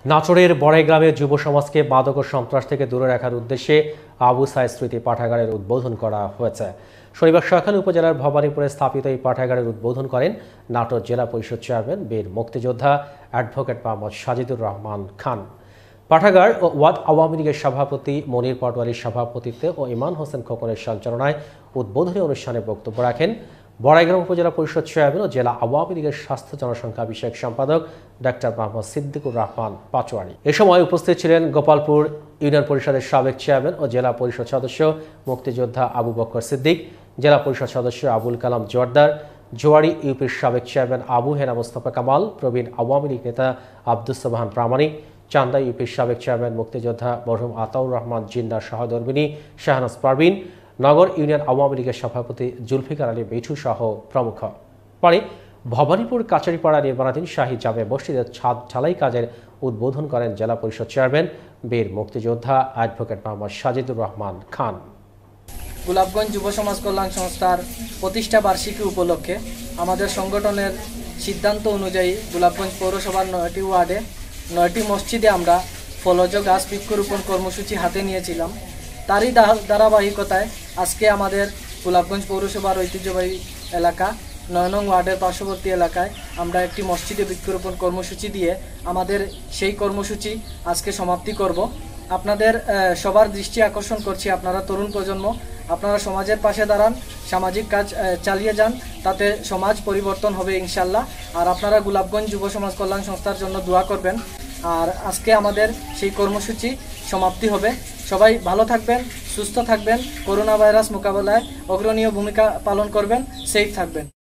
নাটোরের বড়াইগ্রামে যুব সমাজকে মাদক ও সন্ত্রাস থেকে দূরে রাখার উদ্দেশ্যে আবু সাইদ স্মৃতি পাঠাগারের উদ্বোধন করা হয়েছে। শনিবার সকালে উপজেলার ভবানীপুরে স্থাপিত এই পাঠাগারের উদ্বোধন করেন নাটোর জেলা পরিষদ চেয়ারম্যান বীর মুক্তিযোদ্ধা অ্যাডভোকেট মোহাম্মদ সাজিদুর রহমান খান। পাঠাগার ও ওয়ার্ড আওয়ামী লীগের সভাপতি মনির পাটোয়ারির সভাপতিত্বে ও ইমান হোসেন খোকনের সঞ্চালনায় উদ্বোধনী অনুষ্ঠানে বক্তব্য রাখেন বড়াইগ্রাম উপজেলা পরিষদ চেয়ারম্যান ও জেলা আওয়ামী লীগের স্বাস্থ্য জনসংখ্যা বিষয়ক সম্পাদক ডাক্তার মোহাম্মদ সিদ্দিকুর রহমান পাটোয়ারি। এ সময় উপস্থিত ছিলেন গোপালপুর ইউনিয়ন পরিষদের সাবেক চেয়ারম্যান ও জেলা পরিষদ সদস্য মুক্তিযোদ্ধা আবু বকর সিদ্দিক, জেলা পরিষদ সদস্য আবুল কালাম জোয়ারদার, জোয়ারি ইউপির সাবেক চেয়ারম্যান আবু হেনা মোস্তফা কামাল, প্রবীণ আওয়ামী লীগ নেতা আব্দুস সোবহান প্রামাণিক, চান্দা ইউপির সাবেক চেয়ারম্যান মুক্তিযোদ্ধা মরহুম আতাউর রহমান জিন্নার সহধর্মিনী শাহনাজ পারভিন, নগর ইউনিয়ন আওয়ামী লীগের সভাপতি জুলফিকার আলী মিঠু সহ প্রমুখ। পরে ভবানীপুর কাচারিপাড়া নির্মাণাধীন শাহী জামে মসজিদের ছাদ ঢালাই কাজের উদ্বোধন করেন জেলা পরিষদ চেয়ারম্যান বীর মুক্তিযোদ্ধা অ্যাডভোকেট মোহাম্মদ সাজিদুর রহমান খান। গোলাপগঞ্জ যুব সমাজ কল্যাণ সংস্থার প্রতিষ্ঠা বার্ষিকী উপলক্ষে আমাদের সংগঠনের সিদ্ধান্ত অনুযায়ী গোলাপগঞ্জ পৌরসভার 9টি ওয়ার্ডে 9টি মসজিদে আমরা ফলজ গাছ বৃক্ষরোপণ কর্মসূচি হাতে নিয়েছিলাম। তারই ধারাবাহিকতায় আজকে আমাদের গোলাপগঞ্জ পৌরসভার ঐতিহ্যবাহী এলাকা 9 নং ওয়ার্ডের পার্শ্ববর্তী এলাকায় আমরা একটি মসজিদে বৃক্ষরোপণ কর্মসূচি দিয়ে আমাদের সেই কর্মসূচি আজকে সমাপ্তি করব। আপনাদের সবার দৃষ্টি আকর্ষণ করছি, আপনারা তরুণ প্রজন্ম, আপনারা সমাজের পাশে দাঁড়ান, সামাজিক কাজ চালিয়ে যান, তাতে সমাজ পরিবর্তন হবে ইনশাল্লাহ। আর আপনারা গোলাপগঞ্জ যুব সমাজ কল্যাণ সংস্থার জন্য দোয়া করবেন। আর আজকে আমাদের সেই কর্মসূচি সমাপ্তি হবে। সবাই ভালো থাকবেন, সুস্থ থাকবেন, করোনা ভাইরাস মোকাবেলায় অগ্রণীয় ভূমিকা পালন করবেন, সেফ থাকবেন।